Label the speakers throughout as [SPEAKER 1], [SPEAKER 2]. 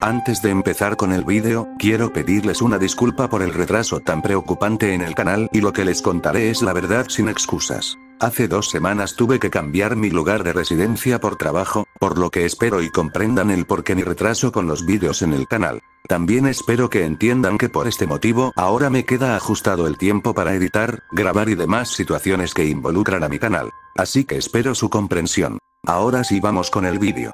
[SPEAKER 1] Antes de empezar con el vídeo, quiero pedirles una disculpa por el retraso tan preocupante en el canal y lo que les contaré es la verdad sin excusas. Hace 2 semanas tuve que cambiar mi lugar de residencia por trabajo, por lo que espero y comprendan el porqué mi retraso con los vídeos en el canal. También espero que entiendan que por este motivo ahora me queda ajustado el tiempo para editar, grabar y demás situaciones que involucran a mi canal. Así que espero su comprensión. Ahora sí vamos con el vídeo.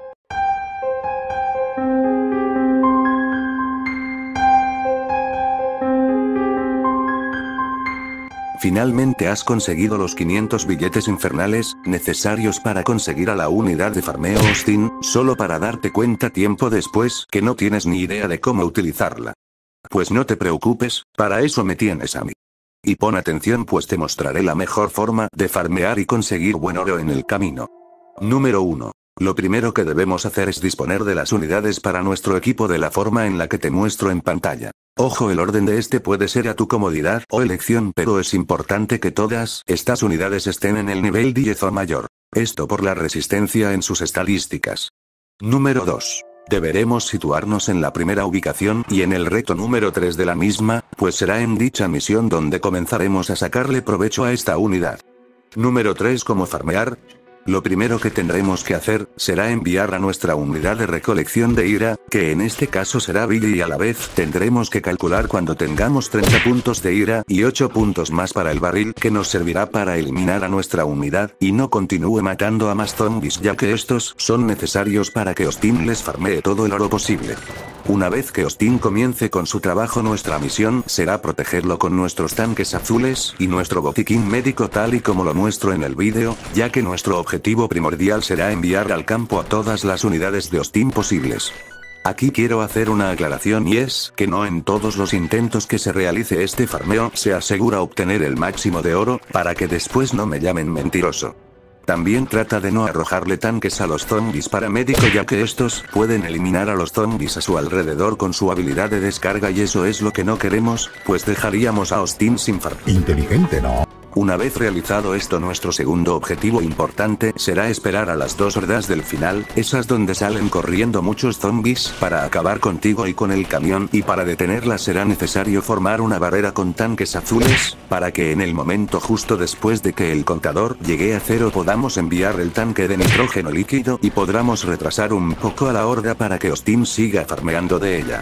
[SPEAKER 1] Finalmente has conseguido los 500 billetes infernales, necesarios para conseguir a la unidad de farmeo Austin, solo para darte cuenta tiempo después que no tienes ni idea de cómo utilizarla. Pues no te preocupes, para eso me tienes a mí. Y pon atención pues te mostraré la mejor forma de farmear y conseguir buen oro en el camino. Número 1. Lo primero que debemos hacer es disponer de las unidades para nuestro equipo de la forma en la que te muestro en pantalla. Ojo, el orden de este puede ser a tu comodidad o elección, pero es importante que todas estas unidades estén en el nivel 10 o mayor. Esto por la resistencia en sus estadísticas. Número 2. Deberemos situarnos en la primera ubicación y en el reto número 3 de la misma, pues será en dicha misión donde comenzaremos a sacarle provecho a esta unidad. Número 3. ¿Cómo farmear? Lo primero que tendremos que hacer, será enviar a nuestra unidad de recolección de ira, que en este caso será Billy, y a la vez tendremos que calcular cuando tengamos 30 puntos de ira y 8 puntos más para el barril, que nos servirá para eliminar a nuestra unidad y no continúe matando a más zombies, ya que estos son necesarios para que Austin les farmee todo el oro posible. Una vez que Austin comience con su trabajo, nuestra misión será protegerlo con nuestros tanques azules y nuestro botiquín médico tal y como lo muestro en el vídeo, ya que nuestro objetivo primordial será enviar al campo a todas las unidades de Austin posibles. Aquí quiero hacer una aclaración y es que no en todos los intentos que se realice este farmeo se asegura obtener el máximo de oro, para que después no me llamen mentiroso. También trata de no arrojarle tanques a los zombies paramédico, ya que estos pueden eliminar a los zombies a su alrededor con su habilidad de descarga y eso es lo que no queremos, pues dejaríamos a Austin sin farm.
[SPEAKER 2] Inteligente, ¿no?
[SPEAKER 1] Una vez realizado esto, nuestro segundo objetivo importante será esperar a las 2 hordas del final, esas donde salen corriendo muchos zombies, para acabar contigo y con el camión, y para detenerlas será necesario formar una barrera con tanques azules, para que en el momento justo después de que el contador llegue a 0 podamos enviar el tanque de nitrógeno líquido y podamos retrasar un poco a la horda para que Austin siga farmeando de ella.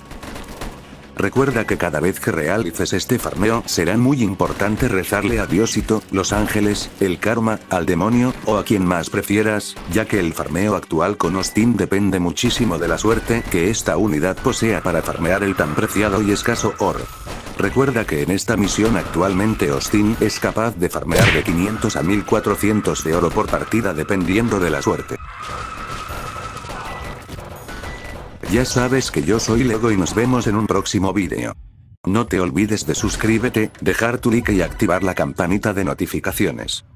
[SPEAKER 1] Recuerda que cada vez que realices este farmeo será muy importante rezarle a Diosito, los ángeles, el karma, al demonio, o a quien más prefieras, ya que el farmeo actual con Austin depende muchísimo de la suerte que esta unidad posea para farmear el tan preciado y escaso oro. Recuerda que en esta misión actualmente Austin es capaz de farmear de 500 a 1400 de oro por partida dependiendo de la suerte. Ya sabes que yo soy Lego y nos vemos en un próximo vídeo. No te olvides de suscríbete, dejar tu like y activar la campanita de notificaciones.